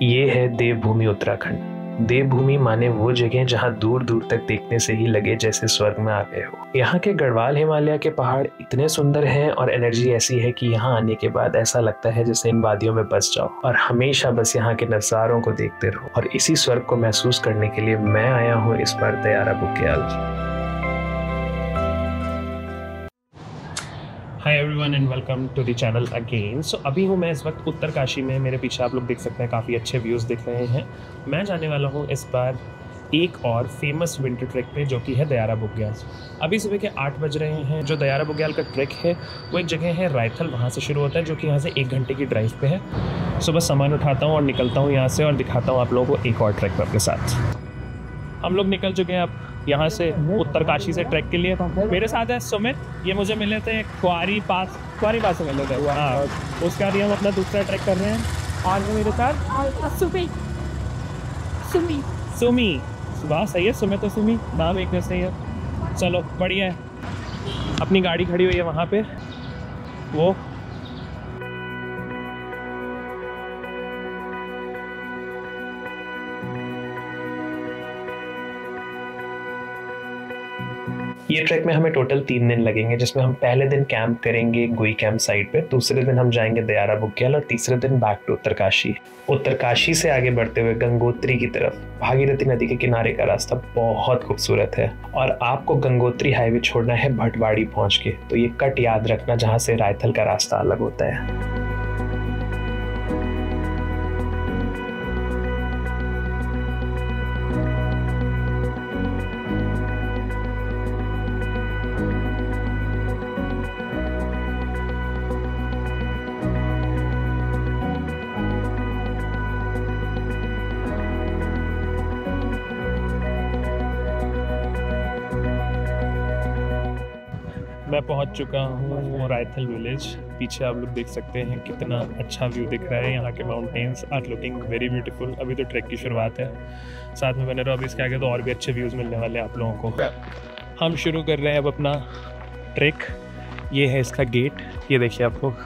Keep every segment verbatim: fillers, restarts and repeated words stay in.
ये है देवभूमि उत्तराखंड। देवभूमि माने वो जगह जहाँ दूर दूर तक देखने से ही लगे जैसे स्वर्ग में आ गए हो। यहाँ के गढ़वाल हिमालय के पहाड़ इतने सुंदर हैं और एनर्जी ऐसी है कि यहाँ आने के बाद ऐसा लगता है जैसे इन वादियों में बस जाओ और हमेशा बस यहाँ के नज़ारों को देखते रहो। और इसी स्वर्ग को महसूस करने के लिए मैं आया हूँ इस बार Dayara Bugyal. Hi everyone and welcome to the channel again. So अभी हूँ मैं इस वक्त उत्तरकाशी में। मेरे पीछे आप लोग देख सकते हैं काफ़ी अच्छे व्यूज़ दिख रहे हैं। मैं जाने वाला हूँ इस बार एक और फेमस विंटर ट्रैक पे जो कि है दयारा बुग्याल। अभी सुबह के आठ बज रहे हैं। जो दयारा बुग्याल का ट्रैक है वो एक जगह है रायथल, वहाँ से शुरू होता है जो कि यहाँ से एक घंटे की ड्राइव पे है। सो बस सामान उठाता हूँ और निकलता हूँ यहाँ से और दिखाता हूँ आप लोगों को एक और ट्रैक पर आपके साथ। हम लोग निकल चुके हैं अब यहाँ से उत्तरकाशी से ट्रैक के लिए। मेरे साथ है सुमित, ये मुझे मिले थे क्वारी पास क्वारी पास से मिले थे। हाँ, उसके बाद हम अपना दूसरा ट्रैक कर रहे हैं। और मेरे साथ सुमी सुमी सुमी वाह सही है, सुमित तो सुमी नाम एक सही है। चलो बढ़िया है। अपनी गाड़ी खड़ी हुई है वहाँ पे। वो ये ट्रैक में हमें टोटल तीन दिन लगेंगे, जिसमें हम पहले दिन कैंप करेंगे गुई कैंप साइट पे, दूसरे दिन हम जाएंगे दयारा बुग्याल और तीसरे दिन बैक टू उत्तरकाशी। उत्तरकाशी से आगे बढ़ते हुए गंगोत्री की तरफ भागीरथी नदी के किनारे का रास्ता बहुत खूबसूरत है और आपको गंगोत्री हाईवे छोड़ना है भटवाड़ी पहुंच के। तो ये कट याद रखना जहाँ से रायथल का रास्ता अलग होता है। मैं पहुंच चुका हूँ रायथल विलेज। पीछे आप लोग देख सकते हैं कितना अच्छा व्यू दिख रहा है। यहाँ के mountains are looking very beautiful. अभी तो ट्रैक की शुरुआत है, साथ में बने रहो। अभी इसके आगे तो और भी अच्छे व्यूज़ मिलने वाले हैं आप लोगों को। हम शुरू कर रहे हैं अब अपना ट्रैक। ये है इसका गेट, ये देखिए आप लोग।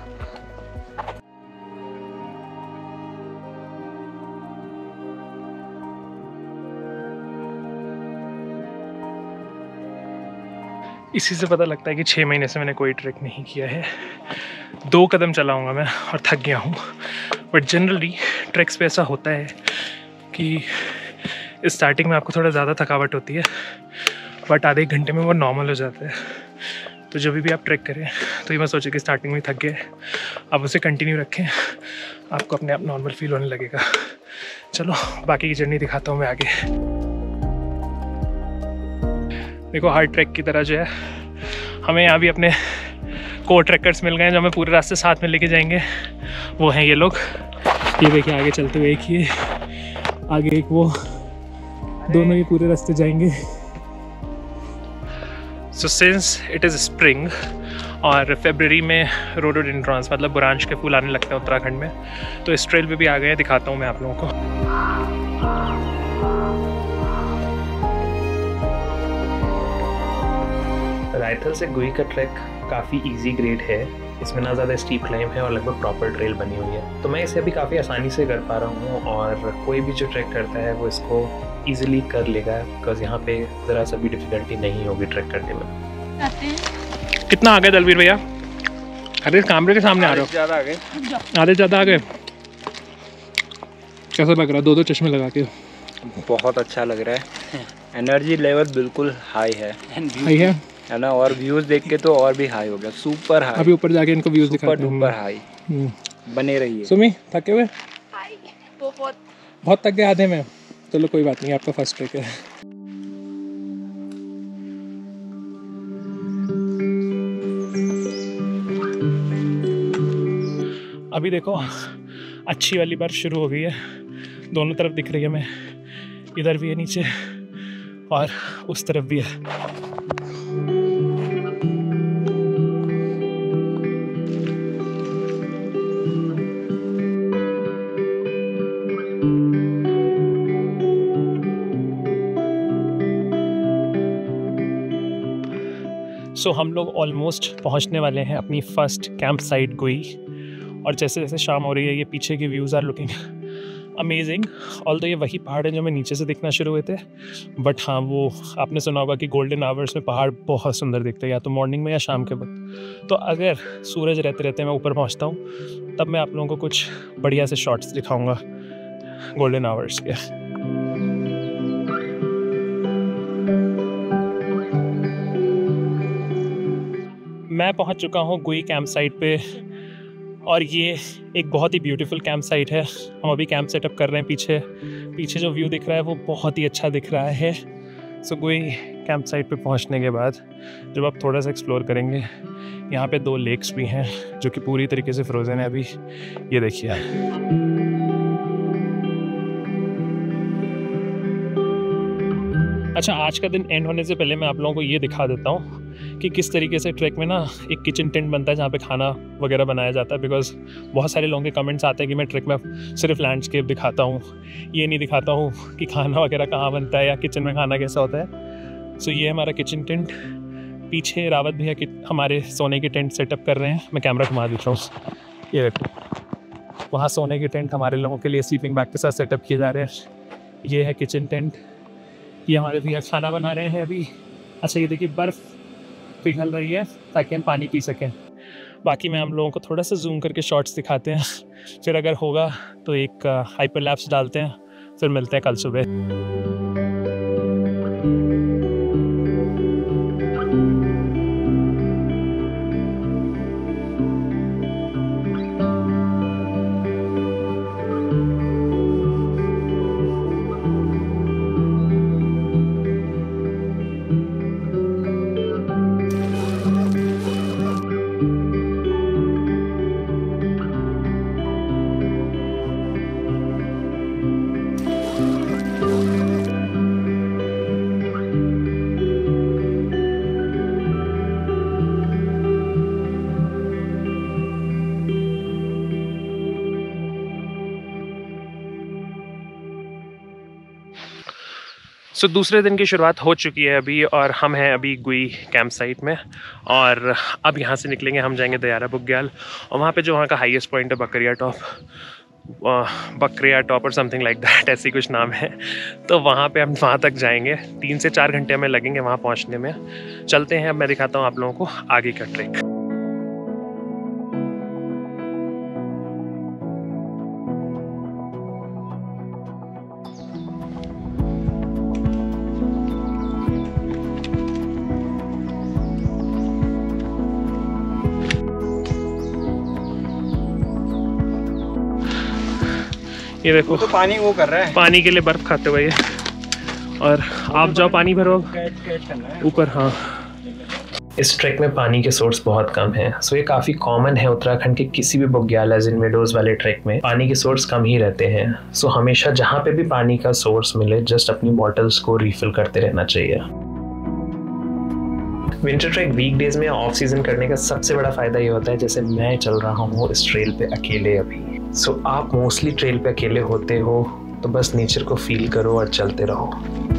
इसी से पता लगता है कि छः महीने से मैंने कोई ट्रैक नहीं किया है। दो कदम चलाऊंगा मैं और थक गया हूँ। बट जनरली ट्रैक्स पे ऐसा होता है कि स्टार्टिंग में आपको थोड़ा ज़्यादा थकावट होती है, बट आधे एक घंटे में वो नॉर्मल हो जाता है। तो जब भी आप ट्रैक करें तो ये मैं सोचे कि स्टार्टिंग में थक गए, आप उसे कंटिन्यू रखें, आपको अपने आप नॉर्मल फील होने लगेगा। चलो बाकी की जर्नी दिखाता हूँ मैं आगे। देखो हर ट्रैक की तरह जो है हमें यहाँ भी अपने को ट्रैकर्स मिल गए हैं जो हमें पूरे रास्ते साथ में लेके जाएंगे। वो हैं ये लोग। ये देखिए आगे चलते हुए एक ये आगे एक वो, दोनों ही पूरे रास्ते जाएंगे। So since it is spring और फरवरी में रोडोडेंड्रॉन्स मतलब बुरांश के फूल आने लगते हैं उत्तराखंड में, तो इस ट्रेल पे भी आ गए हैं। दिखाता हूँ मैं आप लोगों को। रायथल से गुई का ट्रैक काफ़ी इजी ग्रेड है। इसमें ना ज़्यादा स्टीप क्लाइंब है और लगभग प्रॉपर ट्रेल बनी हुई है, तो मैं इसे अभी काफ़ी आसानी से कर पा रहा हूँ और कोई भी जो ट्रैक करता है वो इसको इजीली कर लेगा, बिकॉज यहाँ पे ज़रा सा भी डिफ़िकल्टी नहीं होगी ट्रैक करने में। कितना आ गए दलवीर भैया? अरे कैमरे के सामने आ रहे हो। ज़्यादा आ गए, आधे ज़्यादा आ गए। कैसा लग रहा है दो दो चश्मे लगा के? बहुत अच्छा लग रहा है। एनर्जी लेवल बिल्कुल हाई है। हाई है है ना, और व्यूज देख के तो और भी हाई हो गया, सुपर हाई। अभी ऊपर जाके इनको व्यूज दिखाते हैं। सुपर हाई बने रहिए। सुमी थके हुए? बहुत बहुत थक गए आधे में। चलो कोई बात नहीं, आपका फर्स्ट ट्रैक है। अभी देखो अच्छी वाली बार शुरू हो गई है। दोनों तरफ दिख रही है, मैं इधर भी है नीचे और उस तरफ भी है। सो so, हम लोग ऑलमोस्ट पहुंचने वाले हैं अपनी फर्स्ट कैंप साइट गुई। और जैसे जैसे शाम हो रही है ये पीछे के views are looking amazing. All तो ये वही पहाड़ हैं जो मैं नीचे से दिखना शुरू हुए थे, बट हाँ वो आपने सुना होगा कि गोल्डन आवर्स में पहाड़ बहुत सुंदर दिखते हैं, या तो मॉर्निंग में या शाम के वक्त। तो अगर सूरज रहते रहते मैं ऊपर पहुँचता हूँ तब मैं आप लोगों को कुछ बढ़िया से शॉट्स दिखाऊँगा गोल्डन आवर्स के। मैं पहुँच चुका हूँ गुई कैंप साइट पे, और ये एक बहुत ही ब्यूटीफुल कैंप साइट है। हम अभी कैंप सेटअप कर रहे हैं। पीछे पीछे जो व्यू दिख रहा है वो बहुत ही अच्छा दिख रहा है। सो गुई कैंप साइट पे पहुंचने के बाद जब आप थोड़ा सा एक्सप्लोर करेंगे, यहाँ पे दो लेक्स भी हैं जो कि पूरी तरीके से फ्रोज़न है अभी। ये देखिए, अच्छा आज का दिन एंड होने से पहले मैं आप लोगों को ये दिखा देता हूँ कि किस तरीके से ट्रैक में ना एक किचन टेंट बनता है जहाँ पे खाना वगैरह बनाया जाता है। बिकॉज बहुत सारे लोगों के कमेंट्स आते हैं कि मैं ट्रैक में सिर्फ लैंडस्केप दिखाता हूँ, ये नहीं दिखाता हूँ कि खाना वगैरह कहाँ बनता है या किचन में खाना कैसा होता है। सो ये हमारा किचन टेंट। पीछे रावत भैया कि हमारे सोने की टेंट सेटअप कर रहे हैं। मैं कैमरा घुमा देता हूँ, ये देखो वहाँ सोने की टेंट हमारे लोगों के लिए स्लीपिंग बैग के साथ सेटअप किए जा रहे हैं। ये है किचन टेंट। ये हमारे भैया खाना बना रहे हैं अभी। अच्छा ये देखिए बर्फ़ पिघल रही है ताकि हम पानी पी सकें। बाकी मैं हम लोगों को थोड़ा सा जूम करके शॉट्स दिखाते हैं, फिर अगर होगा तो एक हाइपरलैप्स डालते हैं, फिर मिलते हैं कल सुबह। सो so, दूसरे दिन की शुरुआत हो चुकी है अभी, और हम हैं अभी गुई कैंप साइट में। और अब यहाँ से निकलेंगे, हम जाएंगे दयारा बुग्याल, और वहाँ पे जो वहाँ का हाईएस्ट पॉइंट है बकरिया टॉप, बकरिया टॉप और समथिंग लाइक दैट, ऐसी कुछ नाम है। तो वहाँ पे हम वहाँ तक जाएंगे। तीन से चार घंटे हमें लगेंगे वहाँ पहुँचने में। चलते हैं, अब मैं दिखाता हूँ आप लोगों को आगे का ट्रैक। ये देखो तो पानी वो कर रहा है, पानी के लिए बर्फ खाते हुए, और आप जाओ पानी भरो ऊपर। हाँ, इस ट्रैक में पानी के सोर्स बहुत कम है। सो ये काफ़ी कॉमन है उत्तराखंड के किसी भी बुग्याल एज इन विडोज वाले ट्रैक में पानी के सोर्स कम ही रहते हैं। सो हमेशा जहाँ पे भी पानी का सोर्स मिले जस्ट अपनी बॉटल्स को रिफिल करते रहना चाहिए। विंटर ट्रैक वीकडेज में ऑफ सीजन करने का सबसे बड़ा फायदा ये होता है, जैसे मैं चल रहा हूँ इस ट्रेल पे अकेले अभी। सो so, आप मोस्टली ट्रेल पे अकेले होते हो तो बस नेचर को फील करो और चलते रहो।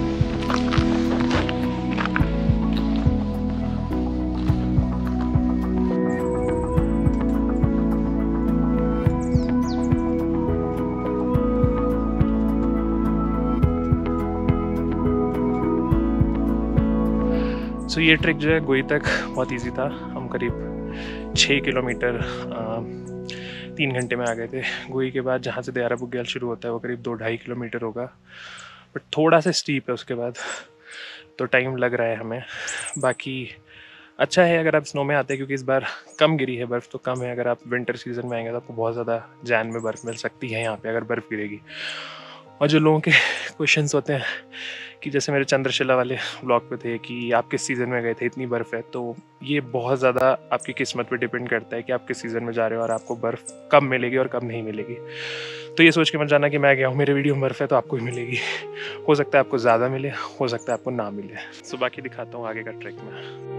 सो so, ये ट्रैक जो है गुई तक बहुत इजी था। हम करीब छः किलोमीटर तीन घंटे में आ गए थे। गुई के बाद जहाँ से दयारा बुग्याल शुरू होता है वो करीब दो ढाई किलोमीटर होगा, बट थोड़ा सा स्टीप है उसके बाद, तो टाइम लग रहा है हमें। बाकी अच्छा है अगर आप स्नो में आते हैं, क्योंकि इस बार कम गिरी है बर्फ़, तो कम है। अगर आप विंटर सीजन में आएंगे तो आपको बहुत ज़्यादा जैन में बर्फ़ मिल सकती है यहाँ पे अगर बर्फ़ गिरेगी। और जो लोगों के क्वेश्चंस होते हैं कि जैसे मेरे चंद्रशिला वाले ब्लॉग पे थे कि आप किस सीज़न में गए थे, इतनी बर्फ़ है, तो ये बहुत ज़्यादा आपकी किस्मत पे डिपेंड करता है कि आप किस सीज़न में जा रहे हो और आपको बर्फ़ कब मिलेगी और कब नहीं मिलेगी। तो ये सोच के मत जाना कि मैं गया हूँ मेरे वीडियो में बर्फ़ है तो आपको ही मिलेगी। हो सकता है आपको ज़्यादा मिले, हो सकता है आपको ना मिले। सो बाकी दिखाता हूँ आगे का ट्रैक में।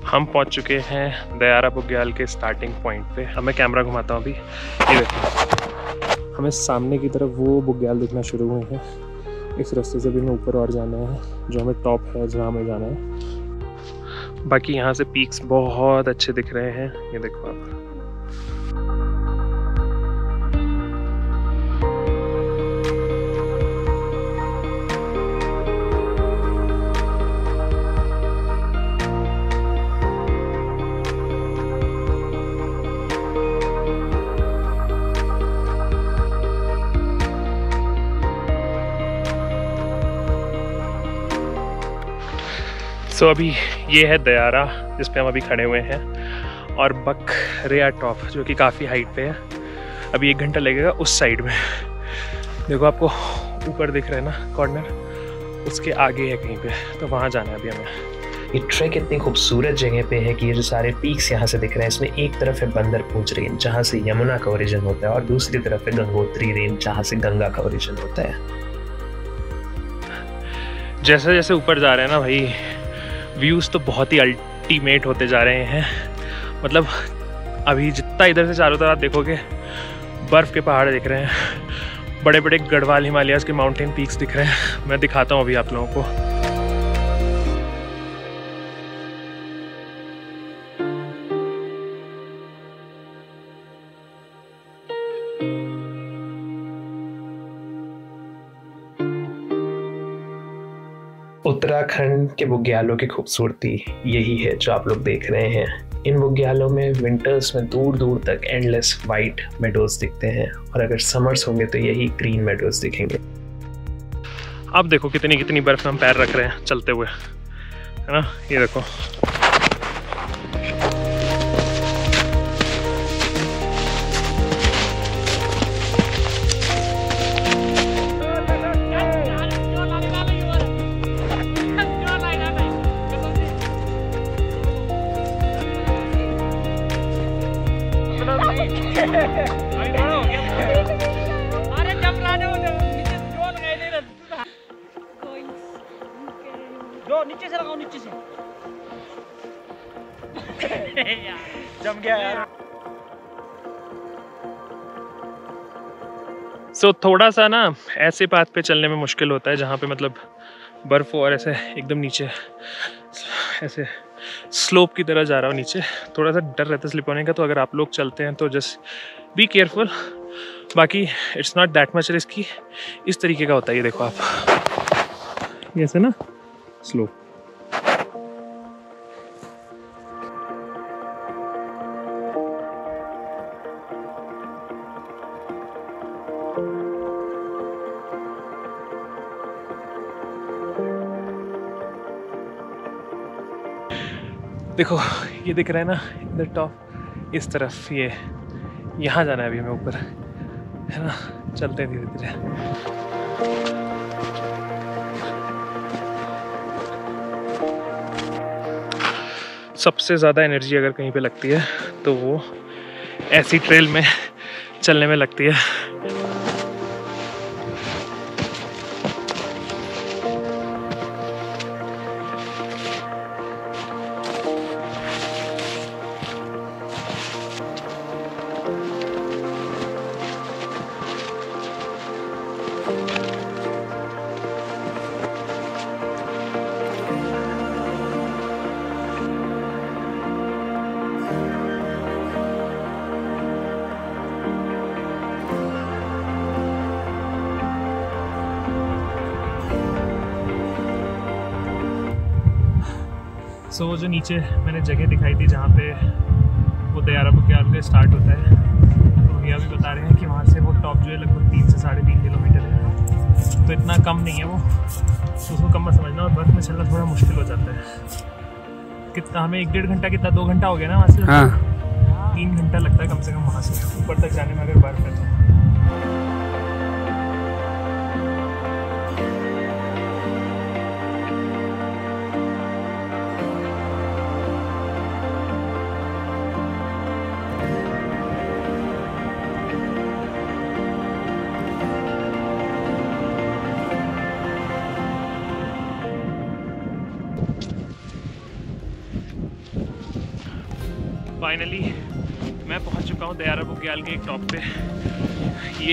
हम पहुंच चुके हैं दयारा बुग्याल के स्टार्टिंग पॉइंट पे। अब मैं कैमरा घुमाता हूँ अभी। ये देखो, हमें सामने की तरफ वो बुग्याल दिखना शुरू हुए हैं। इस रास्ते से भी हमें ऊपर और जाना है, जो हमें टॉप है जहाँ हमें जाना है। बाकी यहाँ से पीक्स बहुत अच्छे दिख रहे हैं, ये देखो आप। सो so, अभी ये है दयारा जिस पे हम अभी खड़े हुए हैं, और बकरिया टॉप जो कि काफ़ी हाइट पे है। अभी एक घंटा लगेगा उस साइड में। देखो आपको ऊपर दिख रहा है ना कॉर्नर, उसके आगे है कहीं पे, तो वहाँ जाना है अभी हमें। ये ट्रैक इतनी खूबसूरत जगह पे है कि ये जो सारे पीक्स यहाँ से दिख रहे हैं, इसमें एक तरफ है बंदरपूंछ रेंज जहाँ से यमुना का ओरिजिन होता है, और दूसरी तरफ है गंगोत्री रेंज जहाँ से गंगा का ओरिजिन होता है। जैसे जैसे ऊपर जा रहे हैं ना भाई, व्यूज़ तो बहुत ही अल्टीमेट होते जा रहे हैं। मतलब अभी जितना इधर से चारों तरफ देखोगे बर्फ़ के पहाड़ दिख रहे हैं, बड़े बड़े गढ़वाल हिमालयाज़ के माउंटेन पीक्स दिख रहे हैं। मैं दिखाता हूँ अभी आप लोगों को। उत्तराखंड के बुग्यालों की खूबसूरती यही है जो आप लोग देख रहे हैं। इन बुग्यालों में विंटर्स में दूर दूर तक एंडलेस वाइट मेडोज दिखते हैं, और अगर समर्स होंगे तो यही ग्रीन मेडोज दिखेंगे। अब देखो कितनी कितनी बर्फ में हम पैर रख रहे हैं चलते हुए, है ना। ये देखो अरे जब राने हो नीचे जो लगाए ले रहे जो नीचे से लगाओ, नीचे से जम गया यार। सो so, थोड़ा सा ना ऐसे पाथ पे चलने में मुश्किल होता है जहाँ पे मतलब बर्फ़ हो और ऐसे एकदम नीचे ऐसे स्लोप की तरह जा रहा हो नीचे, थोड़ा सा डर रहता है स्लिप होने का। तो अगर आप लोग चलते हैं तो जस्ट बी केयरफुल। बाकी it's not that much risky. इस तरीके का होता है, ये देखो आप, ये ऐसे ना स्लोप। देखो ये दिख रहा है ना इधर टॉप, इस तरफ, ये यहाँ जाना है अभी हमें ऊपर, है ना। चलते हैं धीरे धीरे। सबसे ज़्यादा एनर्जी अगर कहीं पे लगती है तो वो ऐसी ट्रेल में चलने में लगती है। सो so, वो जो नीचे मैंने जगह दिखाई थी जहाँ पे वो दयारा बुग्याल का स्टार्ट होता है, तो भैया भी बता रहे हैं कि वहाँ से वो टॉप जो है लगभग तीन से साढ़े तीन किलोमीटर है। तो इतना कम नहीं है वो, तो उसको कम मत समझना। और बर्फ़ में चलना थोड़ा मुश्किल हो जाता है। कितना हमें एक डेढ़ घंटा, कितना दो घंटा हो गया ना वहाँ से? हाँ, तीन घंटा लगता है कम से कम वहाँ से ऊपर तक जाने में अगर बर्फ़ है तो। फाइनली मैं पहुंच चुका हूं दयारा बुग्याल के एक टॉप पे। ये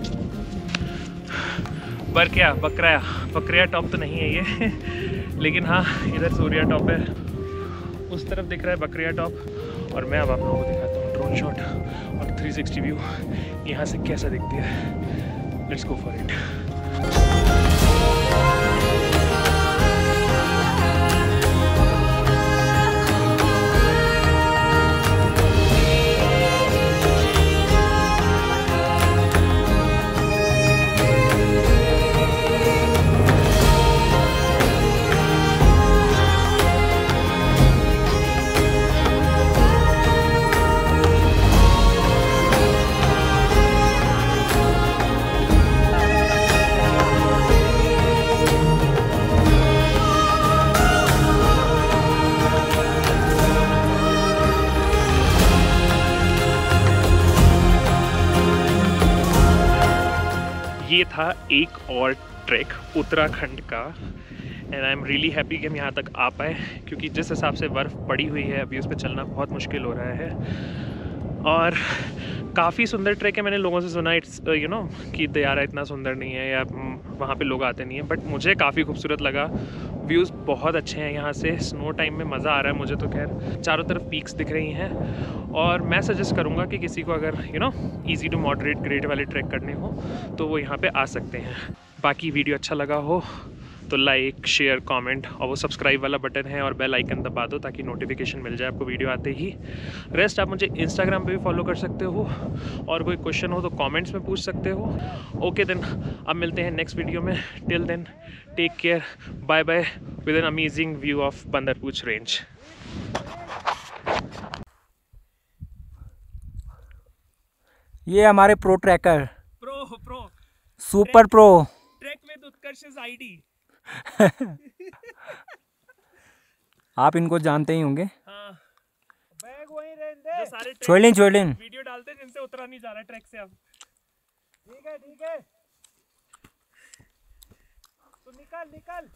बरक्या बकराया बकरिया टॉप तो नहीं है ये लेकिन हाँ इधर सूर्या टॉप है, उस तरफ दिख रहा है बकरिया टॉप। और मैं अब आप लोगों को दिखाता हूँ ड्रोन शॉट और थ्री सिक्सटी व्यू यहाँ से कैसा दिखती है। Let's go for it. ये था एक और ट्रैक उत्तराखंड का and I am really happy कि हम यहाँ तक आ पाए, क्योंकि जिस हिसाब से बर्फ़ पड़ी हुई है अभी उस पर चलना बहुत मुश्किल हो रहा है। और काफ़ी सुंदर ट्रैक है। मैंने लोगों से सुना इट्स यू नो कि दयारा इतना सुंदर नहीं है या वहाँ पे लोग आते नहीं हैं, बट मुझे काफ़ी खूबसूरत लगा। व्यूज़ बहुत अच्छे हैं यहाँ से, स्नो टाइम में मज़ा आ रहा है मुझे तो। खैर चारों तरफ पीक्स दिख रही हैं और मैं सजेस्ट करूँगा कि किसी को अगर you know easy to moderate grade वाले ट्रैक करने हो तो वो यहाँ पे आ सकते हैं। बाकी वीडियो अच्छा लगा हो तो लाइक शेयर कमेंट और वो सब्सक्राइब वाला बटन है और बेल आइकन दबा दो ताकि नोटिफिकेशन मिल जाए आपको वीडियो आते ही। रेस्ट आप मुझे इंस्टाग्राम पे भी फॉलो कर सकते हो और कोई क्वेश्चन हो तो कमेंट्स में पूछ सकते हो। ओके देन, अब मिलते हैं नेक्स्ट वीडियो में। Till then take care, bye bye with an amazing view of Bandarpunch range. ये हमारे pro trekker pro pro super pro trek with Utkarsh ID. आप इनको जानते ही होंगे। हाँ, बैग वहीं रहने दे। जो सारे छोड़ लें छोड़ लें वीडियो डालते हैं जिनसे उतरा नहीं जा रहा ट्रैक से। अब ठीक है ठीक है, तो निकाल निकाल।